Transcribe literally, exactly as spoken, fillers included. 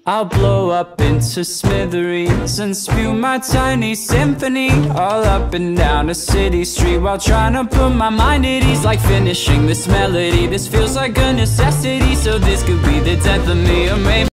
I'll blow up into smithereens and spew my tiny symphony all up and down a city street, while trying to put my mind at ease. Like finishing this melody, this feels like a necessity, so this could be the death of me. Or maybe